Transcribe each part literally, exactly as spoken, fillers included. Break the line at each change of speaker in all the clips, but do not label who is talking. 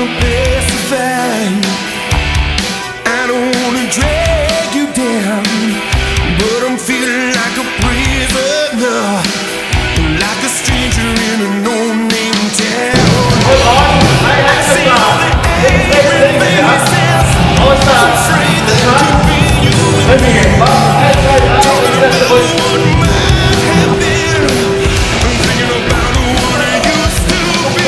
a place to find. I don't wanna drag you down, but I'm feeling like a prisoner, like a stranger in a no-name town. I see all the angry faces, I'm afraid that could be you and me. Talking about what might have been, I'm thinking about what I used to be.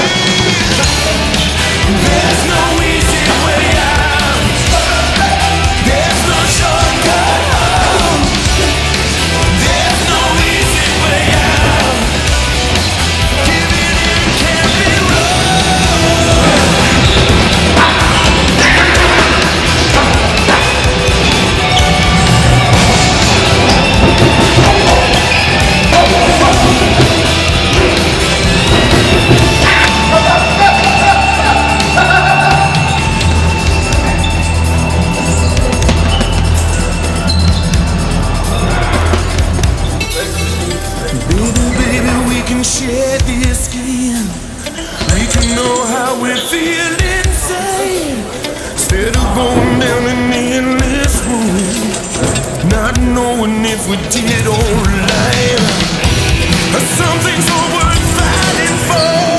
There's no easy way out, there's no shortcut home. There's no easy way out, giving in can't be wrong. Baby, baby, we can share this skin. We can know how we feel inside, instead of going down an endless road, not knowing if we did or lied. Some things are worth fighting for.